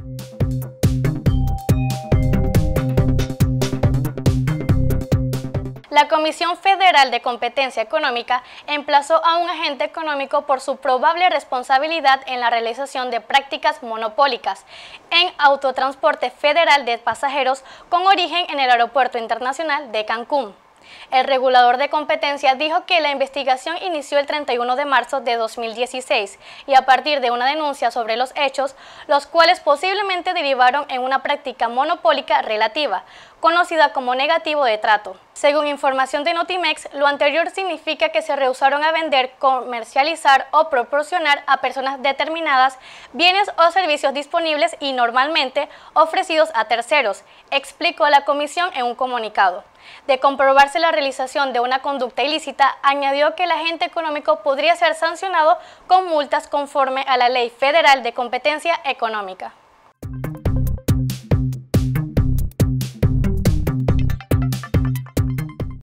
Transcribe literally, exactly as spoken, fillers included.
La Comisión Federal de Competencia Económica emplazó a un agente económico por su probable responsabilidad en la realización de prácticas monopólicas en autotransporte federal de pasajeros con origen en el Aeropuerto Internacional de Cancún. El regulador de competencia dijo que la investigación inició el treinta y uno de marzo de dos mil dieciséis y a partir de una denuncia sobre los hechos, los cuales posiblemente derivaron en una práctica monopólica relativa, conocida como negativo de trato. Según información de Notimex, lo anterior significa que se rehusaron a vender, comercializar o proporcionar a personas determinadas bienes o servicios disponibles y normalmente ofrecidos a terceros, explicó la comisión en un comunicado. De comprobarse la realización de una conducta ilícita, añadió que el agente económico podría ser sancionado con multas conforme a la Ley Federal de Competencia Económica.